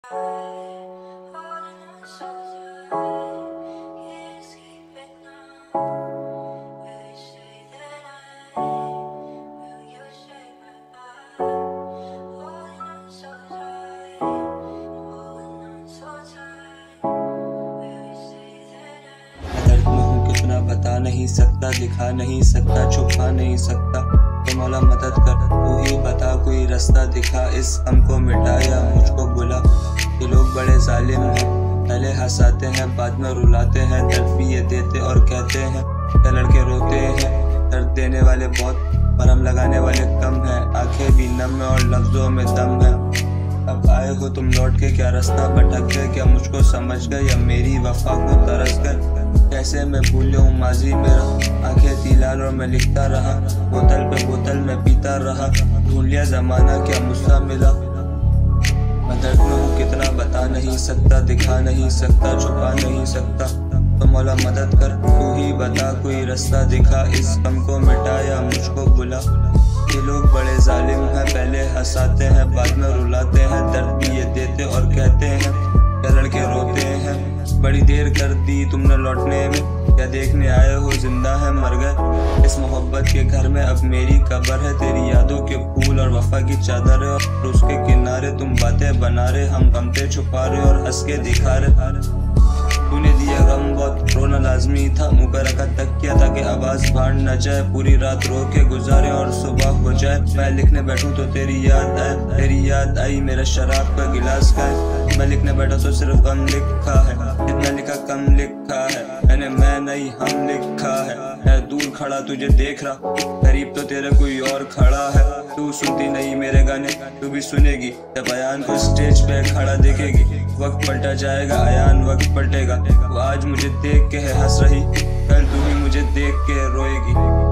कितना बता नहीं सकता, दिखा नहीं सकता, छुपा नहीं सकता। तो मौला मदद कर, तू ही बता कोई रास्ता दिखा। इस गम को मिटा या मुझको बुला। ये लोग बड़े जालिम हैं, पहले हंसाते हैं बाद में रुलाते हैं। दर्द भी ये देते और कहते हैं, क्या लड़के रोते हैं। दर्द देने वाले बहुत, मरहम लगाने वाले कम हैं। आंखें भी नम है और लफ्जों में दम है। अब आए हो तुम लौट के, क्या रास्ता भटक गए, क्या मुझको समझ गए या मेरी वफा को तरस गए। कैसे मैं भूल जाऊं माजी मेरा, आंखें थी लाल और मैं लिखता रहा। बोतल पे बोतल मैं पीता रहा, ढूंढ लिया जमाना क्या मुझसे मिला। मैं दर्द में हूँ कितना बता नहीं सकता, दिखा नहीं सकता, छुपा नहीं सकता। तो मौला मदद कर, तू ही बता कोई रास्ता दिखा। इस गम को मिटा या मुझको बुला। ये लोग बड़े जालिम हैं, पहले हंसाते हैं बाद में रुलाते हैं। दर्द भी ये देते और कहते हैं, क्या लड़के रोते हैं। बड़ी देर कर दी तुमने लौटने में, क्या देखने आए हो जिंदा है मर गए। इस मोहब्बत के घर में अब मेरी कब्र है। तेरी यादों के फूल और वफा की चादर है, और उसके किनारे तुम बातें बना रहे। हम गमते छुपा रहे और हंस के दिखा रहे। तूने दिया गम बहुत, रोना लाजमी था। मुँह पर रखा तकिया ताकि आवाज बाहर न जाए। पूरी रात रो के गुजारे और सुबह हो जाए। मैं लिखने बैठूं तो तेरी याद आए, तेरी याद आई मेरा शराब का गिलास का। मैं लिखने बैठा तो सिर्फ गम लिखा है, जितना लिखा कम लिखा है। मैंने मैं नहीं हम लिखा है दूर खड़ा तुझे देख रहा, करीब तो तेरे कोई और खड़ा है। तू सुनती नहीं मेरे गाने, तू भी सुनेगी जब अयान को स्टेज पे खड़ा देखेगी। वक्त पलटा जाएगा, अयान वक्त पलटेगा। वो आज मुझे देख के है हंस रही, कल तू भी मुझे देख के रोएगी।